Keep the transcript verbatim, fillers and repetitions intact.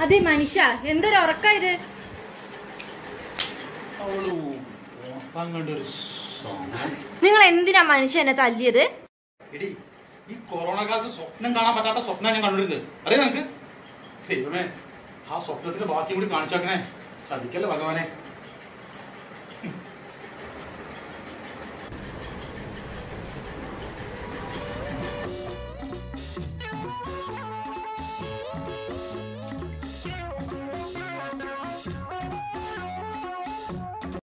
അതെ മനുഷ്യ, എന്തൊരു ഉറക്ക ഇത്. നിങ്ങൾ എന്തിനാ മനുഷ്യ എന്നെ തല്ലിയത്? ഈ കൊറോണ കാലത്ത് സ്വപ്നം കാണാൻ പറ്റാത്ത സ്വപ്നം ഞാൻ കണ്ടിരുന്നത് അറിയാം നിനക്ക്. ദൈവമേ, ആ സ്വപ്നത്തിന്റെ ബാക്കി കൂടി കാണിച്ചേക്കണേ. ചതിക്കല്ലേ ഭഗവാനെ.